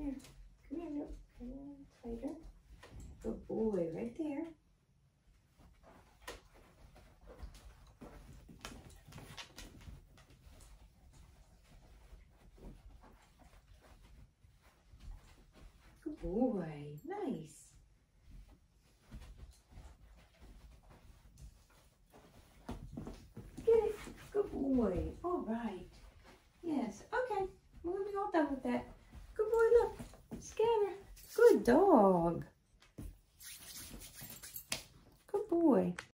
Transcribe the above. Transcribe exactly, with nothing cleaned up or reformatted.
here. Come here, look. Come on, tighter. Good boy, right there. Good boy, nice. Get it, good boy. All right. Yes, okay. We're gonna be all done with that. Good boy, look. Scanner. Good dog. Good boy.